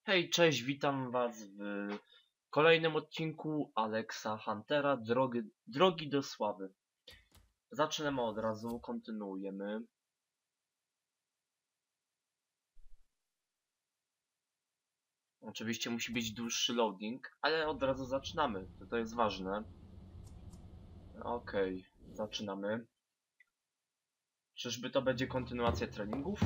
Hej, cześć, witam was w kolejnym odcinku Alexa Huntera, drogi do sławy. Zaczynamy od razu, kontynuujemy. Oczywiście musi być dłuższy loading, ale od razu zaczynamy, to jest ważne. Okej, zaczynamy. Czyżby to będzie kontynuacja treningów?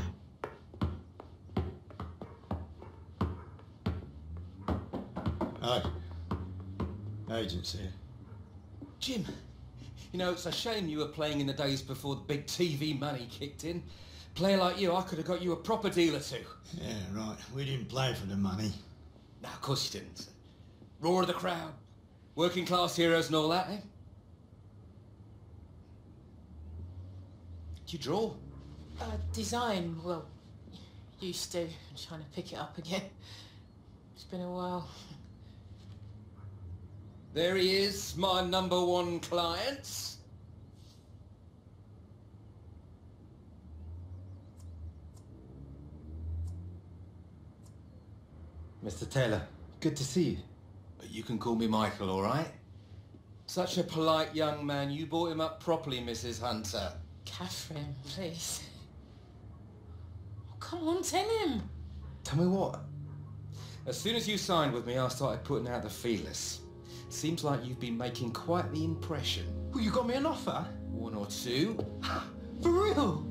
Hi. Agents here. Jim, you know, it's a shame you were playing in the days before the big TV money kicked in. A player like you, I could have got you a proper deal or two. Yeah, right. We didn't play for the money. No, of course you didn't. Roar of the crowd, working class heroes and all that, eh? Do you draw? Design, well, used to. I'm trying to pick it up again. It's been a while. There he is, my #1 client. Mr. Taylor, good to see you. But you can call me Michael, all right? Such a polite young man. You brought him up properly, Mrs. Hunter. Catherine, please. Oh, come on, tell him. Tell me what? As soon as you signed with me, I started putting out the feelers. Seems like you've been making quite the impression. Well, you got me an offer? 1 or 2. For real?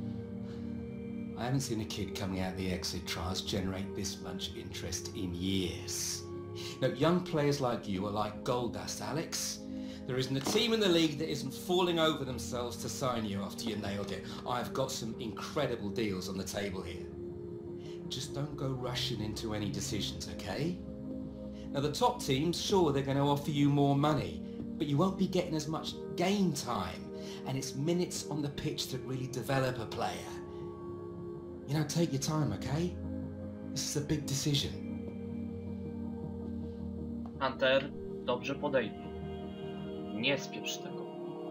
I haven't seen a kid coming out of the exit trials generate this much interest in years. Now, young players like you are like gold dust, Alex. There isn't a team in the league that isn't falling over themselves to sign you after you nailed it. I've got some incredible deals on the table here. Just don't go rushing into any decisions, okay? Now, the top teams, sure, they're going to offer you more money, but you won't be getting as much game time, and it's minutes on the pitch that really develop a player. You know, take your time, okay? This is a big decision. Hunter, dobrze podejmij. Nie spieprzz tego.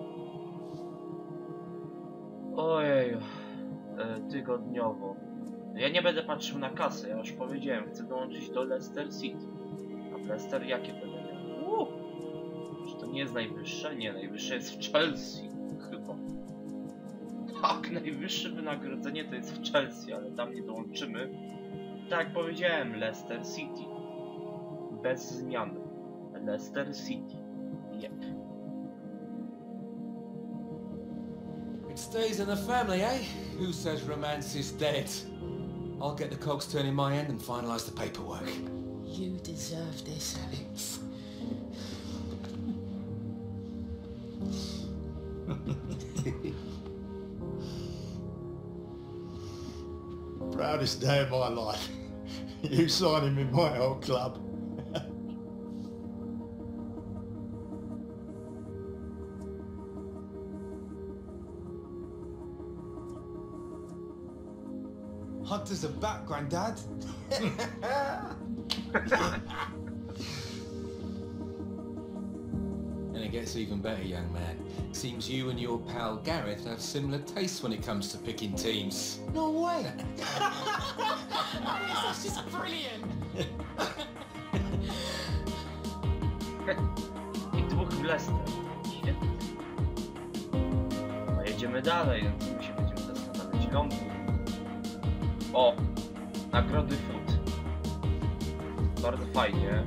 Ojej, tygodniowo. Ja nie będę patrzył na kasę, ja już powiedziałem, chcę dołączyć do Leicester City. A Leicester jakie będę miał? Czy to nie jest najwyższe? Nie, najwyższe jest w Chelsea, chyba. Tak, najwyższe wynagrodzenie to jest w Chelsea, ale tam nie dołączymy. Tak jak powiedziałem, Leicester City. Bez zmian. Leicester City. Yep. It stays in the family, eh? Who says romance is dead? I'll get the cogs turning my end and finalise the paperwork. You deserve this, Alex. Proudest day of my life. You signed him in my old club. Hunter's a back, Grandad. And it gets even better, young man. Seems you and your pal Gareth have similar tastes when it comes to picking teams. No way. That's just brilliant. I dwóch w Leicester. Świetnie. No jedziemy dalej, no my się będziemy zastanawiać. Lądu. O! Nagrody food. Bardzo fajnie.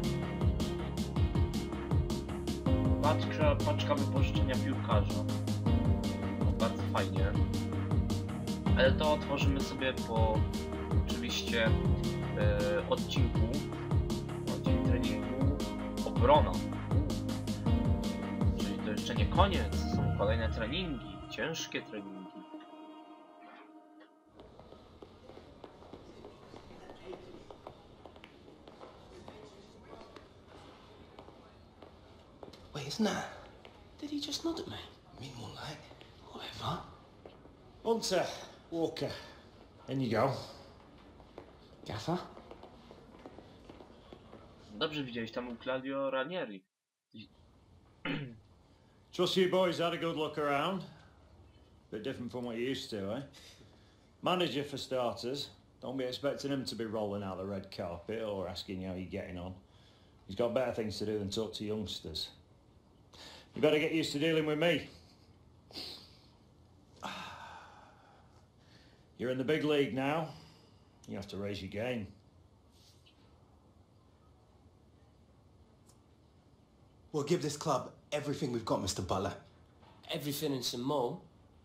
Paczka wypożyczenia piłkarza. Bardzo fajnie. Ale to otworzymy sobie po oczywiście odcinku treningu obrona. Czyli to jeszcze nie koniec, są kolejne treningi, ciężkie treningi. Wait, isn't that? Did he just nod at me? I mean, more like, whatever. Hunter, Walker, in you go. Gaffer? Dobrze widziałeś, tam u Claudio Ranieri. Trust you boys had a good look around. Bit different from what you used to, eh? Manager for starters. Don't be expecting him to be rolling out the red carpet or asking you how you're getting on. He's got better things to do than talk to youngsters. You better get used to dealing with me. You're in the big league now. You have to raise your game. We'll give this club everything we've got, Mr. Butler. Everything and some more.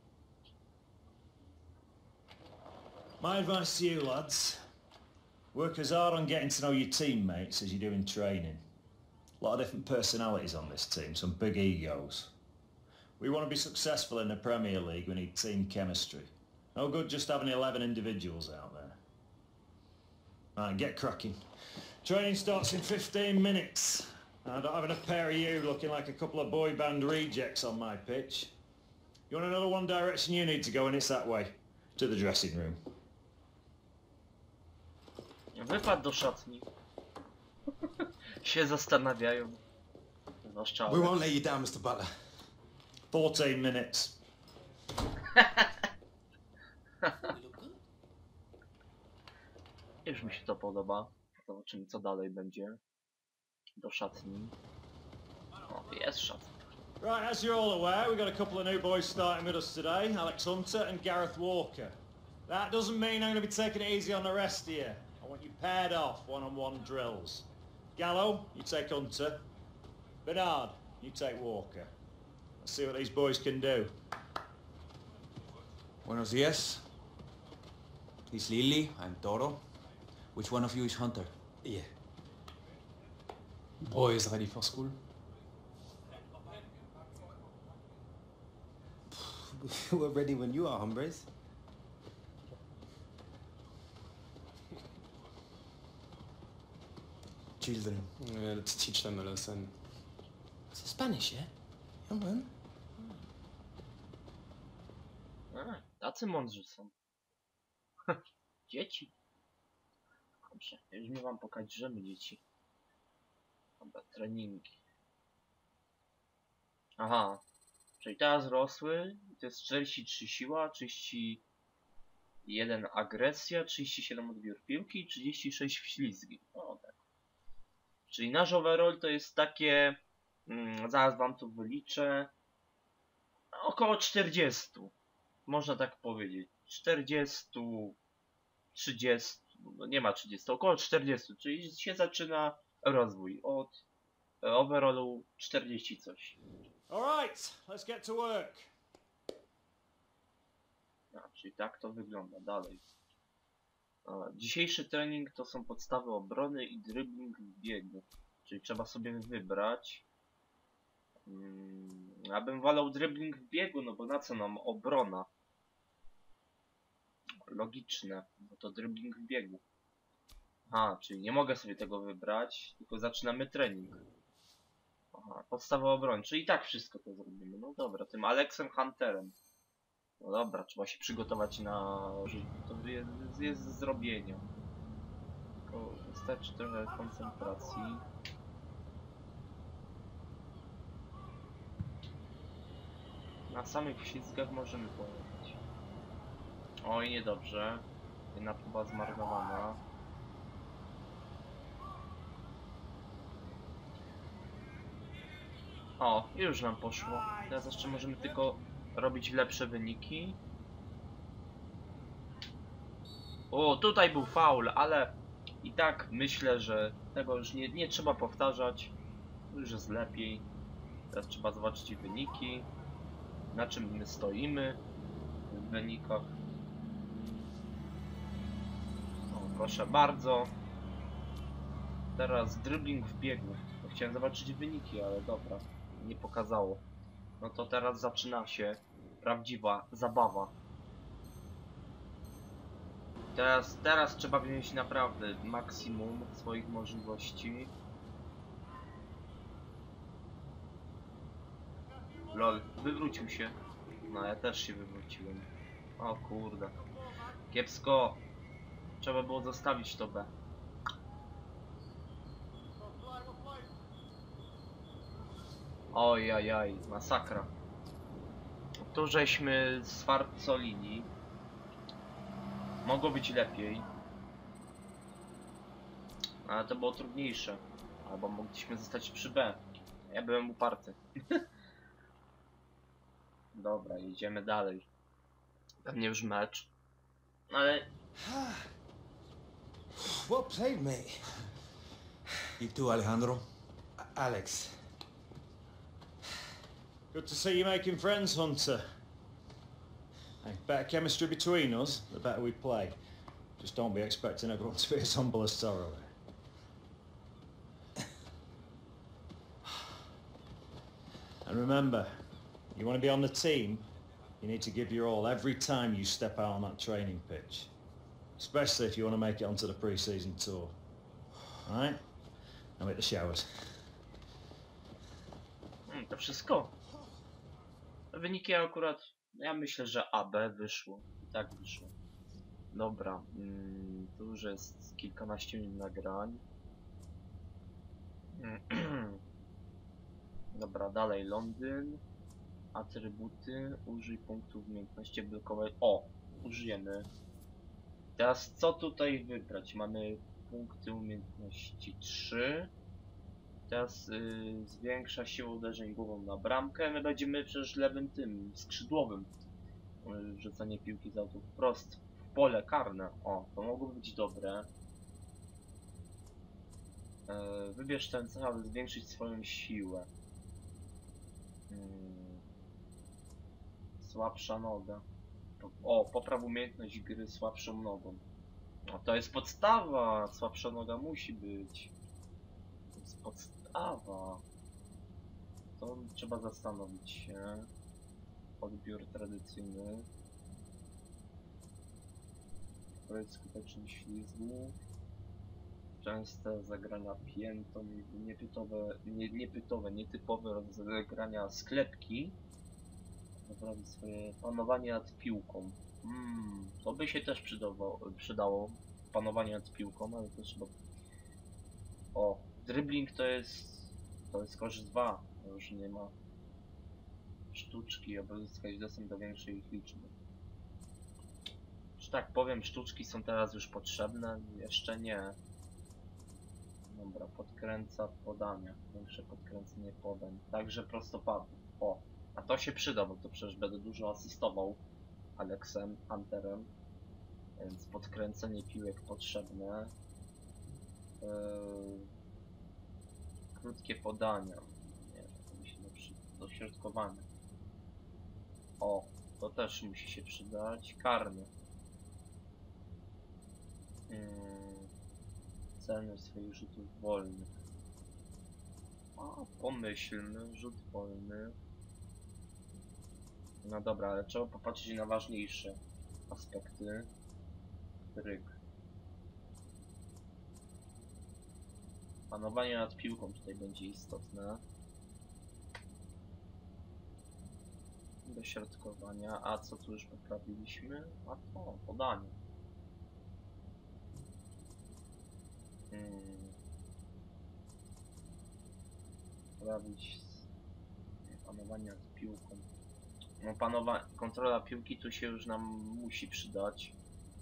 My advice to you, lads, work as hard on getting to know your teammates as you do in training. A lot of different personalities on this team, some big egos. We want to be successful in the Premier League, we need team chemistry. No good just having 11 individuals out there. Right, get cracking. Training starts in 15 minutes. I don't have enough pair of you looking like a couple of boy band rejects on my pitch. You want to know the one direction you need to go, and it's that way. To the dressing room. Wypadł do szatni. Się zastanawiają. Zwłaszcza We won't let you down, Mr. Butler. 14 minutes. Już mi się to podoba. Zobaczymy, co dalej będzie. Do szatni. O, jest szatnia. Right, as you're all aware, we've got a couple of new boys starting with us today, Alex Hunter and Gareth Walker. That doesn't mean I'm going to be taking it easy on the rest of you. I want you paired off, one-on-one drills. Gallo, you take Hunter. Bernard, you take Walker. Let's see what these boys can do. Buenos días. He's Lily, I'm Toro. Which one of you is Hunter? Yeah. Boys ready for school? We're ready when you are, hombres. Children. Yeah, let's teach them a lesson. It's Spanish, yeah? Yeah, man. Tacy mądrzy są. Dzieci. Dobrze, już mi wam pokażę, że my dzieci. Dobra, treningi. Aha. Czyli teraz rosły. To jest 43 siła, 31 agresja, 37 odbiór piłki, 36 wślizgi. O, tak. Czyli nasz overall to jest takie... zaraz wam to wyliczę. Około 40. Można tak powiedzieć. 40, 30, no nie ma 30, około 40, czyli się zaczyna rozwój od overallu 40 coś. Alright, let's get to work. Czyli tak to wygląda dalej. Dzisiejszy trening to są podstawy obrony i dribbling w biegu. Czyli trzeba sobie wybrać. Ja bym wolał dribbling w biegu, no bo na co nam obrona? Logiczne, bo to dribbling w biegu. Czyli nie mogę sobie tego wybrać, tylko zaczynamy trening. Podstawa obrony, czyli tak wszystko to zrobimy. No dobra, tym Alexem Hunterem. No dobra, trzeba się przygotować na... To jest do zrobienia. Tylko wystarczy trochę koncentracji. Na samych ślizgach możemy pojechać. Oj, niedobrze. Jedna próba zmarnowana. O, już nam poszło. Teraz jeszcze możemy tylko robić lepsze wyniki. O, tutaj był faul, ale i tak myślę, że tego już nie trzeba powtarzać. Już jest lepiej. Teraz trzeba zobaczyć wyniki. Na czym my stoimy w wynikach. O, proszę bardzo. Teraz dribbling w biegu. Chciałem zobaczyć wyniki, ale dobra. Nie pokazało. No to teraz zaczyna się prawdziwa zabawa. Teraz trzeba wziąć naprawdę maksimum swoich możliwości. Lol, wywrócił się. No ja też się wywróciłem. O kurde. Kiepsko. Trzeba było zostawić to B. Ojajaj, masakra. Tu żeśmy sfarcolili. Mogło być lepiej. Ale to było trudniejsze. Albo mogliśmy zostać przy B. Ja byłem uparty. Dobra, jedziemy dalej. Pewnie już mecz. Ale Well played, mate. ¿Y tú, Alejandro? Alex. Good to see you making friends, Hunter. Hey, better chemistry between us, the better we play. Just don't be expecting everyone to be as humble as Sorrow. And remember, you want to be on the team, you need to give your all every time you step out on that training pitch. Especially if you want to make it onto the pre-season tour. Alright? Now hit the showers. to wszystko. Wyniki akurat, ja myślę, że AB wyszło. I tak wyszło. Dobra, tu już jest kilkanaście minut nagrań. Dobra, dalej Londyn. Atrybuty, użyj punktów umiejętności blokowej. O, użyjemy. Teraz co tutaj wybrać? Mamy punkty umiejętności 3. Teraz zwiększa siłę uderzeń głową na bramkę. My będziemy przecież lewym tym skrzydłowym. Rzucanie piłki z autu wprost w pole karne. O, to mogłoby być dobre. Wybierz ten cel, aby zwiększyć swoją siłę. Słabsza noga. O, popraw umiejętność gry słabszą nogą. No to jest podstawa. Słabsza noga musi być. To jest podstawa. To trzeba zastanowić się. Odbiór tradycyjny. Projekt skuteczny ślizgu. Częste zagrania piętą, nietypowe rozegrania sklepki. Naprawić swoje panowanie nad piłką. To by się też przydało. Panowanie nad piłką, ale to trzeba... O, dribbling to jest korzyść 2. Już nie ma sztuczki, aby uzyskać dostęp do większej ich liczby. Że tak powiem, sztuczki są teraz już potrzebne? Jeszcze nie. Dobra, podkręca podania. Większe podkręcenie podań. Także prostopadły. O, a to się przyda, bo to przecież będę dużo asystował Alexem, Hunterem. Więc podkręcenie piłek potrzebne. Krótkie podania. Nie, to mi się dośrodkowanie. O, to też musi się przydać. Karny. Celność swoich rzutów wolnych. O, pomyślmy, rzut wolny. No dobra, ale trzeba popatrzeć na ważniejsze aspekty. Tryk. Panowanie nad piłką tutaj będzie istotne. Dośrodkowania. A co tu już poprawiliśmy? A to, podanie. Poprawić panowanie nad piłką. No kontrola piłki tu się już nam musi przydać.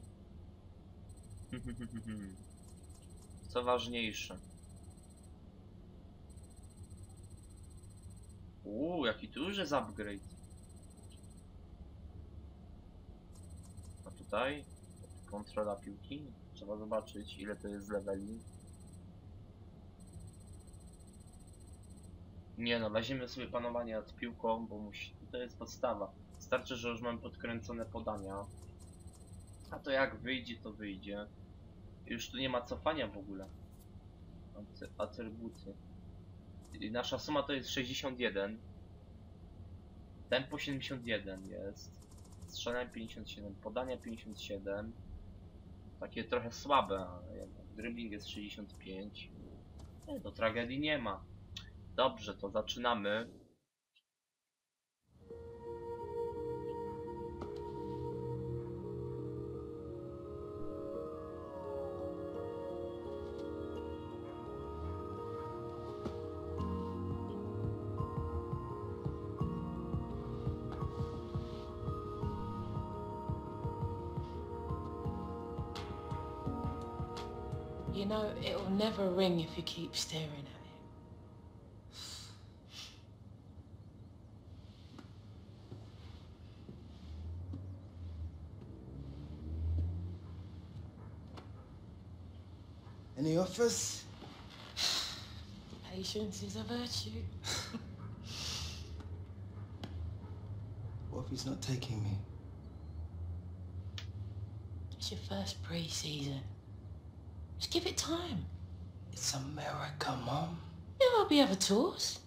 Co ważniejsze. Jaki tu już jest upgrade. A tutaj kontrola piłki. Trzeba zobaczyć, ile to jest leveli. Nie no, weźmiemy sobie panowanie nad piłką, bo to jest podstawa. Starczy, że już mamy podkręcone podania. A to jak wyjdzie, to wyjdzie. Już tu nie ma cofania w ogóle. Atrybuty. I nasza suma to jest 61. Tempo 71 jest. Strzelanie 57, podania 57. Takie trochę słabe, ale jednak. Dribbling jest 65. To tragedii nie ma. Dobrze, to zaczynamy. You know, it'll never ring if you keep staring at it. Any offers? Patience is a virtue. What if he's not taking me? It's your first pre-season. Just give it time. It's America, Mom. There'll be other tours.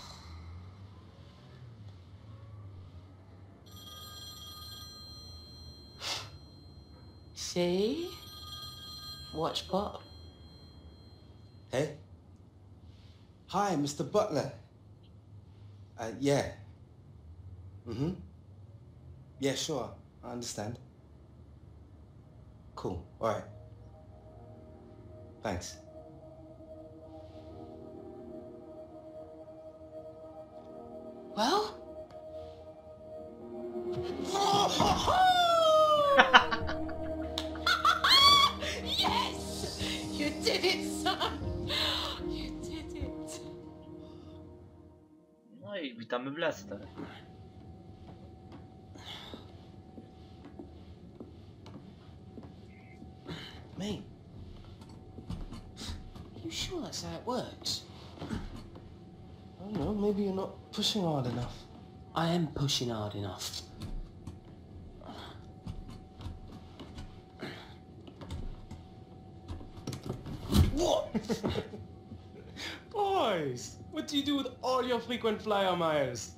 See? Watch Bob. Hey? Hi, Mr. Butler. Yeah. Mm-hmm. Yeah, sure. I understand. Cool. All right. Thanks. Well? Yes! You did it, son! You did it. No i witamy w Leicester. Mate. You sure that's how it works? I don't know, maybe you're not pushing hard enough. I am pushing hard enough. What? Boys, what do you do with all your frequent flyer miles?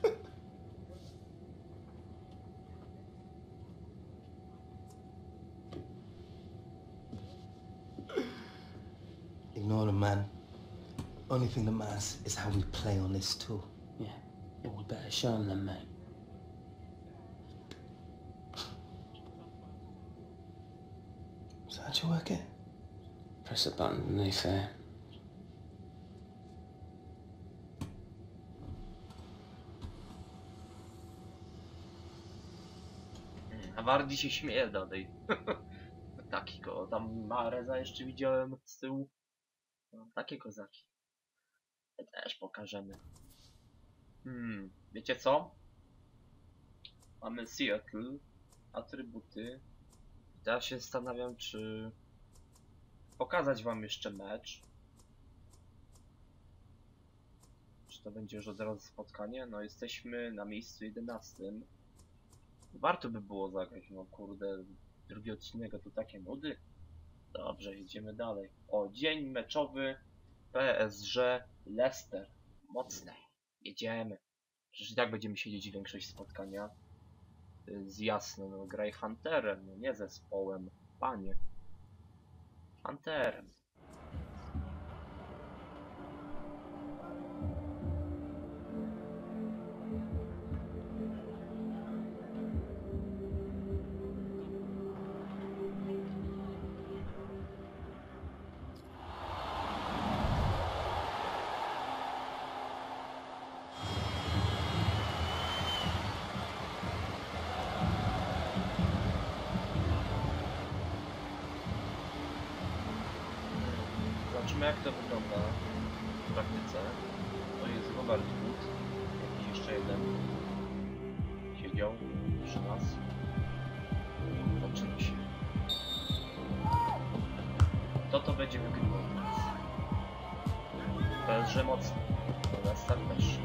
Ignore the man. Only thing that matters is how we play on this tour. Yeah, we better show him then, mate. So how'd you work it? Press a button underneath there. A Wardi się śmieje dalej. Taki go, tam Mareza jeszcze widziałem z tyłu. No, takie kozaki. My też pokażemy. Wiecie co? Mamy Seattle, atrybuty. Teraz się zastanawiam, czy pokazać wam jeszcze mecz. Czy to będzie już od razu spotkanie? No jesteśmy na miejscu 11. Warto by było zagrać, no kurde, drugi odcinek to takie nudy. Dobrze, jedziemy dalej. O, dzień meczowy PSG Leicester. Mocne. Jedziemy. Przecież i tak będziemy siedzieć większość spotkania. Z jasno, no graj Hunterem, no nie zespołem. Panie. Hunterem. Zobaczymy jak to wygląda w praktyce. To jest Robert Wood. Jakiś jeszcze jeden. Siedział przy nas. Zaczyna się. To będzie wygrywał teraz. PSG mocno. Leicester też.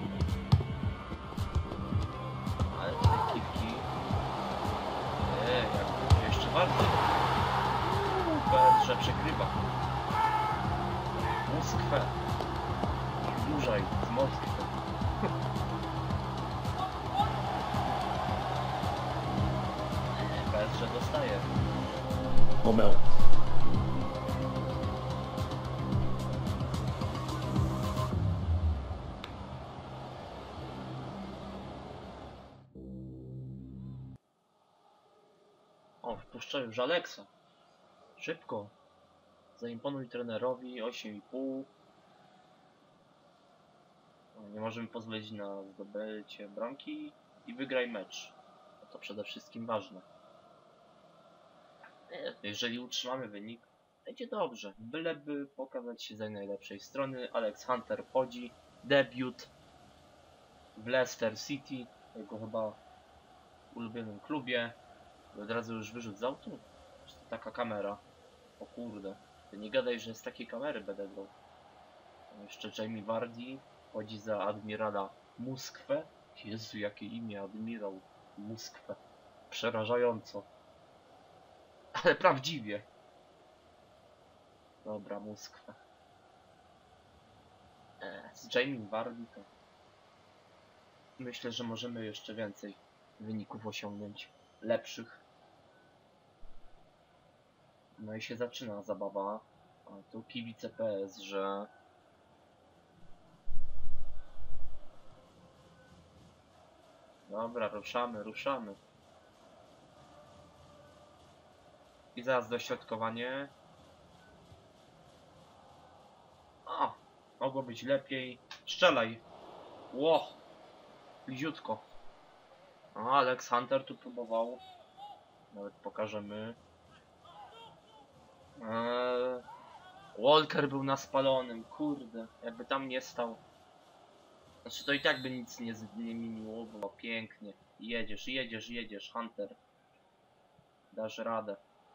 Ale tutaj kiwki. Jak będzie jeszcze bardziej. PSG przegrywa. Moskwę. Dłużej, z Moskwy. PSG dostaje. Omył. O, wpuszczają już Aleksa. Szybko. Zaimponuj trenerowi 8,5. Nie możemy pozwolić na zdobycie bramki i wygraj mecz. To przede wszystkim ważne. Jeżeli utrzymamy wynik, Będzie dobrze, byleby pokazać się z najlepszej strony. Alex Hunter wchodzi, debiut w Leicester City, jego chyba ulubionym klubie. I od razu już wyrzut z autu? Czy to taka kamera? O kurde, to nie gadaj, że z takiej kamery będę grał. Jeszcze Jamie Vardy chodzi za admirala Muskwę. Jezu, jakie imię, admirał Muskwę. Przerażająco. Ale prawdziwie. Dobra, Muskwę. Z Jamie Vardy to... Myślę, że możemy jeszcze więcej wyników osiągnąć. Lepszych. No i się zaczyna zabawa. A tu kibice PS, że... Dobra, ruszamy, ruszamy. I zaraz dośrodkowanie. A, mogło być lepiej. Strzelaj. Ło, bliziutko. A, Alex Hunter tu próbował. Nawet pokażemy. Walker był na spalonym, kurde. Jakby tam nie stał. Znaczy to i tak by nic nie zmieniło, było pięknie. Jedziesz, jedziesz, jedziesz, Hunter. Dasz radę.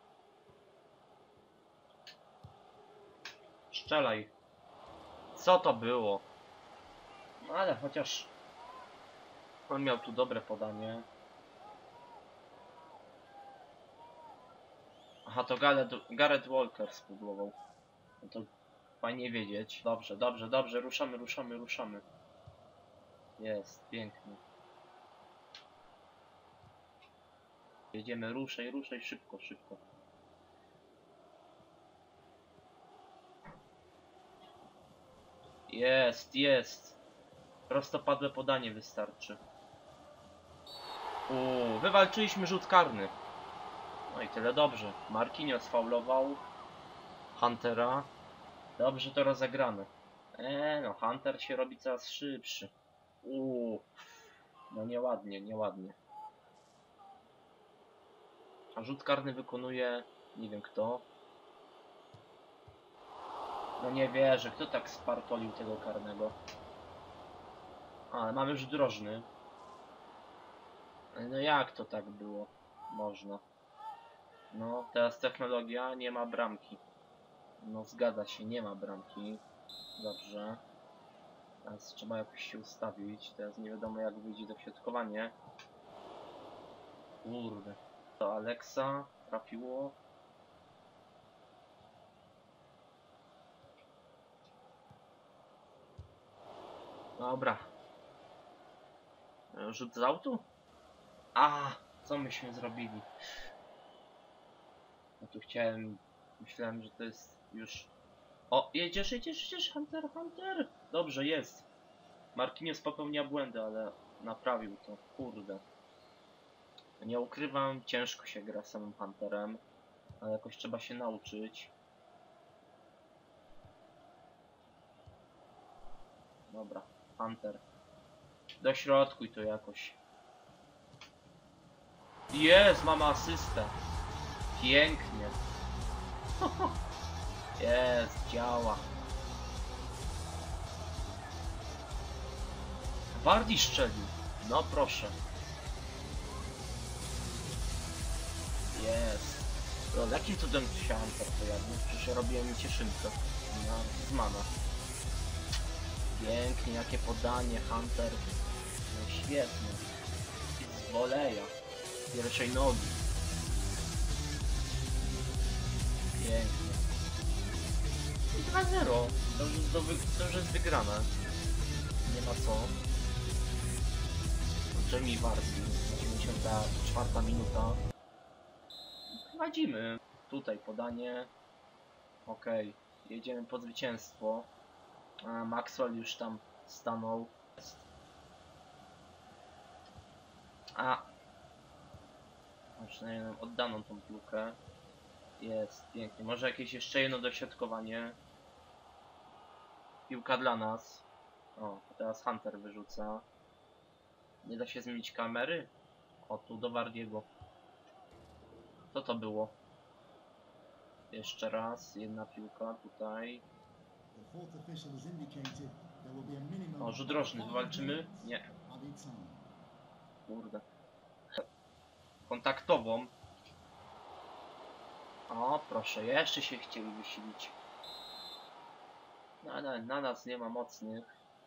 Strzelaj. Co to było? No ale chociaż... On miał tu dobre podanie. Aha, to Gareth Walker spróbował. No to fajnie wiedzieć. Dobrze, dobrze, dobrze. Ruszamy, ruszamy, ruszamy. Jest, pięknie. Jedziemy, ruszaj, ruszaj, szybko, szybko. Jest, jest. Prostopadłe podanie wystarczy. Wywalczyliśmy rzut karny. No i tyle dobrze. Marquinhos faulował Huntera. Dobrze to rozegrane. No Hunter się robi coraz szybszy. No nieładnie, nieładnie. A rzut karny wykonuje... nie wiem kto. No nie wierzę, kto tak spartolił tego karnego. Ale mamy rzut rożny. No jak to tak było? Można. No, teraz technologia, nie ma bramki. No zgadza się, nie ma bramki. Dobrze. Teraz trzeba jakoś się ustawić. Teraz nie wiadomo jak wyjdzie dośrodkowanie. Kurde. To Alexa trafiło. Dobra. Rzut z autu? Co myśmy zrobili? No tu chciałem... Myślałem, że to jest już... O, jedziesz, jedziesz, jedziesz, Hunter, Hunter! Dobrze, jest. Marquinhos popełnia błędy, ale naprawił to. Kurde. Nie ukrywam, ciężko się gra samym Hunterem. Ale jakoś trzeba się nauczyć. Dobra, Hunter. Dośrodkuj to jakoś. Jest, mamy asystę. Pięknie. Jest, działa. Vardy strzelił. No proszę. Jest. No, jakim cudem się Hunter pojawił? Przecież ja robiłem cieszynkę. Z mana. Pięknie, jakie podanie, Hunter. No świetnie. Z woleja. Z pierwszej nogi. Pięknie. I 2-0. To już jest wygrane. Nie ma co. Jamie Vardy. 94 minuta. Prowadzimy. Tutaj podanie. Okej. Jedziemy po zwycięstwo. Maxwell już tam stanął. Przynajmniej nam oddaną tą piłkę. Jest, pięknie. Może jakieś jeszcze jedno dośrodkowanie. Piłka dla nas. O, teraz Hunter wyrzuca. Nie da się zmienić kamery? O, tu do Vardiego. Co to było? Jeszcze raz, jedna piłka tutaj. O, rzut rożny, wywalczymy? Nie. Kurde. Kontaktową. O, proszę, jeszcze się chcieli wysilić. Na nas nie ma mocnych.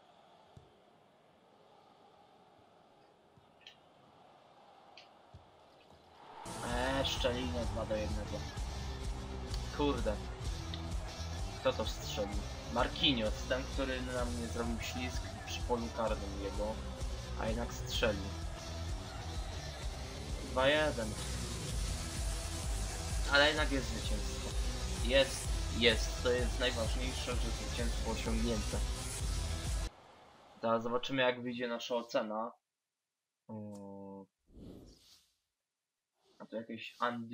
Szczelinę 2-1. Kurde. Kto to strzelił? Marquinhos, ten, który na mnie zrobił ślizg przy polu karnym jego, a jednak strzelił. 2-1. Ale jednak jest zwycięstwo. Jest. To jest najważniejsze, że zwycięstwo osiągnięte. Teraz zobaczymy, jak wyjdzie nasza ocena. A to jakieś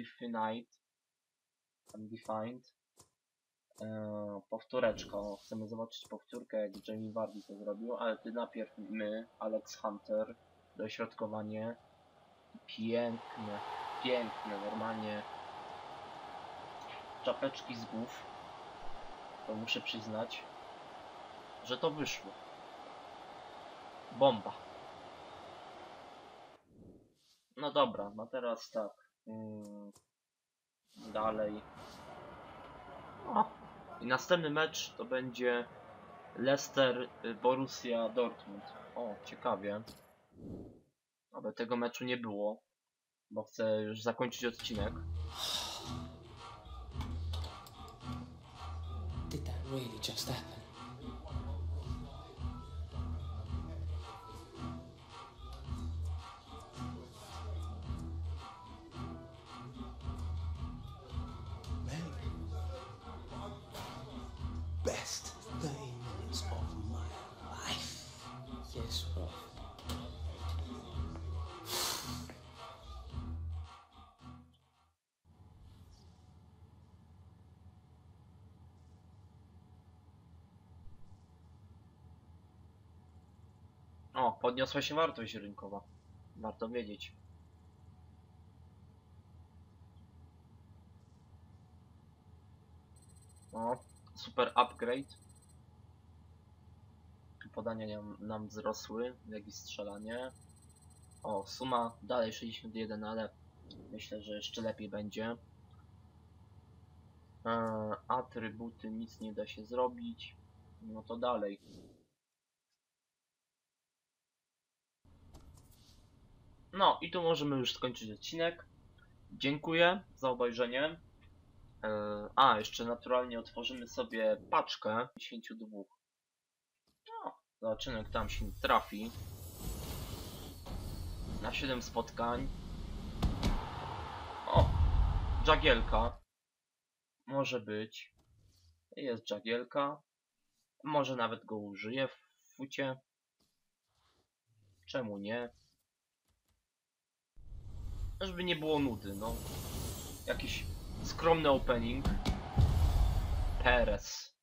undefined. Powtóreczka. Chcemy zobaczyć powtórkę, jak Jamie Vardy to zrobił, ale ty najpierw my, Alex Hunter, dośrodkowanie. Piękne, normalnie. Czapeczki z głów. To muszę przyznać, że to wyszło. Bomba. No dobra, no teraz tak. Dalej. O. I następny mecz to będzie Leicester Borussia Dortmund. O, ciekawie. Ale tego meczu nie było, bo chcę już zakończyć odcinek. Did that really just happen? Best 30 minutes of my life. Yes, Rob. O, podniosła się wartość rynkowa. Warto wiedzieć. O, super upgrade. Podania nam wzrosły, jak i strzelanie. O, suma dalej 61, ale myślę, że jeszcze lepiej będzie. Atrybuty, nic nie da się zrobić. No to dalej. No i tu możemy już skończyć odcinek. Dziękuję za obejrzenie. Jeszcze naturalnie otworzymy sobie paczkę 52. No, zobaczymy, jak tam się trafi. Na 7 spotkań. O, Jagielka. Może być. Jest Jagielka. Może nawet go użyję w fucie. Czemu nie? Żeby nie było nudy, no. Jakiś skromny opening. Perez.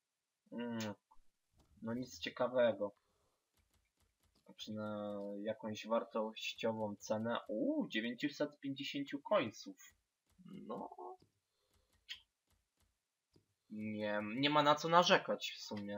No nic ciekawego. Znaczy na jakąś wartościową cenę. 950 końców. No. Nie ma na co narzekać w sumie.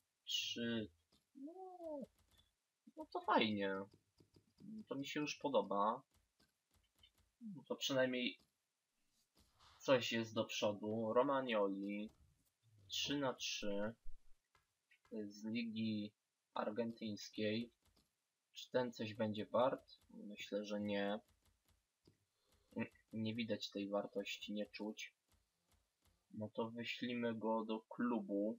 No to fajnie. To mi się już podoba. No to przynajmniej coś jest do przodu. Romagnoli 3/3 z ligi argentyńskiej. Czy ten coś będzie wart? Myślę, że nie. Nie widać tej wartości, nie czuć. No to wyślimy go do klubu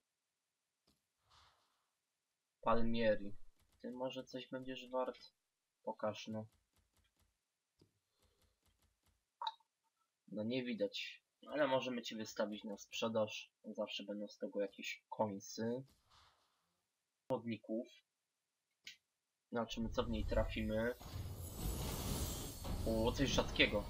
Palmieri. Ty może coś będziesz wart? Pokaż no. No nie widać. Ale możemy ci wystawić na sprzedaż. Zawsze będą z tego jakieś końsy. Podników. Zobaczymy, co w niej trafimy. O, coś rzadkiego.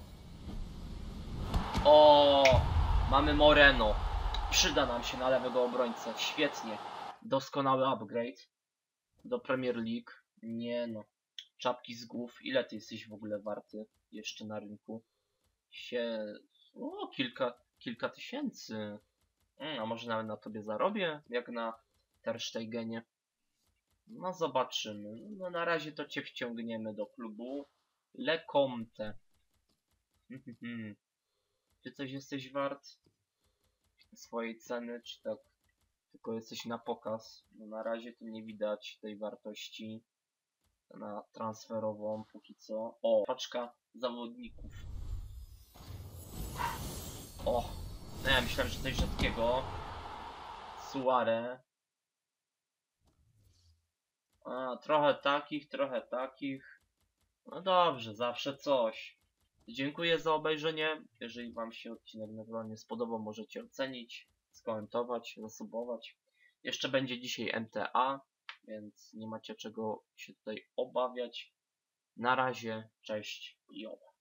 O, mamy Moreno. Przyda nam się na lewego obrońcę. Świetnie. Doskonały upgrade do Premier League. Nie no. Czapki z głów. Ile ty jesteś w ogóle warty jeszcze na rynku? kilka tysięcy. A może nawet na tobie zarobię, jak na Ter Stegenie. No zobaczymy. No na razie to cię wciągniemy do klubu Le Comte. Czy coś jesteś wart swojej ceny, czy tak tylko jesteś na pokaz? No na razie tu nie widać tej wartości na transferową póki co. O, paczka zawodników. O, no ja myślałem, że coś rzadkiego. Suare. A, trochę takich, trochę takich. No dobrze, zawsze coś. Dziękuję za obejrzenie. Jeżeli wam się odcinek naturalnie spodobał, możecie ocenić, skomentować, zasubować. Jeszcze będzie dzisiaj MTA, więc nie macie czego się tutaj obawiać. Na razie, cześć i oba.